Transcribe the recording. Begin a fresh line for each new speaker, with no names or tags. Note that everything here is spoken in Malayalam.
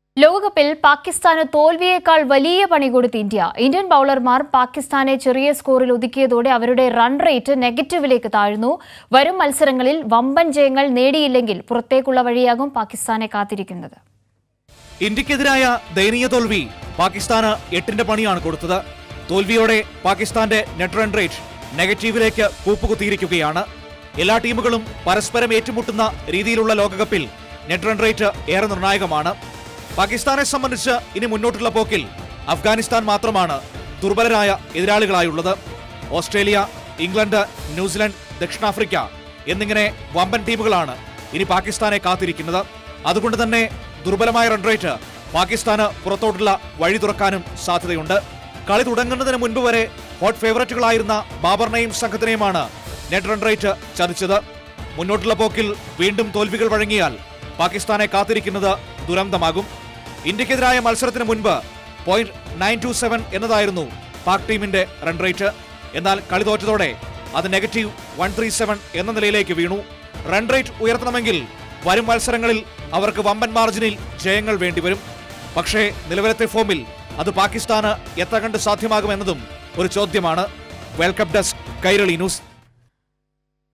ലോകകപ്പിൽ പാകിസ്ഥാന് തോൽവിയേക്കാൾ വലിയ പണി കൊടുത്ത് ഇന്ത്യൻ ബൌളർമാർ പാകിസ്ഥാനെ ചെറിയ സ്കോറിൽ ഒതുക്കിയതോടെ അവരുടെ റൺ റേറ്റ് നെഗറ്റീവിലേക്ക് താഴ്ന്നു. വരും മത്സരങ്ങളിൽ വമ്പൻ ജയങ്ങൾ നേടിയില്ലെങ്കിൽ പുറത്തേക്കുള്ള വഴിയാകും പാകിസ്ഥാനെ കാത്തിരിക്കുന്നത്.
ഇന്ത്യക്കെതിരായ ദയനീയ തോൽവി പാകിസ്ഥാന് 8ന്റെ പണിയാണ് കൊടുത്തത്. തോൽവിയോടെ പാകിസ്ഥാന്റെ നെറ്റ് റൺ റേറ്റ് നെഗറ്റീവിലേക്ക് കൂപ്പുകുത്തിയിരിക്കുകയാണ്. എല്ലാ ടീമുകളും പരസ്പരം ഏറ്റുമുട്ടുന്ന രീതിയിലുള്ള ലോകകപ്പിൽ നെറ്റ് റൺ റേറ്റ് ഏറെ നിർണായകമാണ്. പാകിസ്ഥാനെ സംബന്ധിച്ച് ഇനി മുന്നോട്ടുള്ള പോക്കിൽ അഫ്ഗാനിസ്ഥാൻ മാത്രമാണ് ദുർബലരായ എതിരാളികളായുള്ളത്. ഓസ്ട്രേലിയ, ഇംഗ്ലണ്ട്, ന്യൂസിലൻഡ്, ദക്ഷിണാഫ്രിക്ക എന്നിങ്ങനെ വമ്പൻ ടീമുകളാണ് ഇനി പാകിസ്ഥാനെ കാത്തിരിക്കുന്നത്. അതുകൊണ്ട് തന്നെ ദുർബലമായ റൺ റേറ്റ് പാകിസ്ഥാന് പുറത്തോട്ടുള്ള വഴി തുറക്കാനും സാധ്യതയുണ്ട്. കളി തുടങ്ങുന്നതിന് മുൻപ് വരെ ഹോട്ട് ഫേവറേറ്റുകളായിരുന്ന ബാബറിനെയും സംഘത്തിനെയുമാണ് നെറ്റ് റൺ റേറ്റ് ചതിച്ചത്. മുന്നോട്ടുള്ള പോക്കിൽ വീണ്ടും തോൽവികൾ വഴങ്ങിയാൽ പാകിസ്ഥാനെ കാത്തിരിക്കുന്നത് ദുരന്തമാകും. ഇന്ത്യക്കെതിരായ മത്സരത്തിന് മുൻപ് 0.927 എന്നതായിരുന്നു പാക് ടീമിന്റെ റൺ റേറ്റ്. എന്നാൽ കളി തോറ്റതോടെ അത് -137 എന്ന നിലയിലേക്ക് വീണു. റൺ റേറ്റ് ഉയർത്തണമെങ്കിൽ വരും മത്സരങ്ങളിൽ അവർക്ക് വമ്പൻ മാർജിനിൽ ജയങ്ങൾ വേണ്ടിവരും. പക്ഷേ നിലവിലത്തെ ഫോമിൽ അത് പാകിസ്ഥാന് എത്ര കണ്ട് സാധ്യമാകുമെന്നതും ഒരു ചോദ്യമാണ്. World cup desk, Kairali news.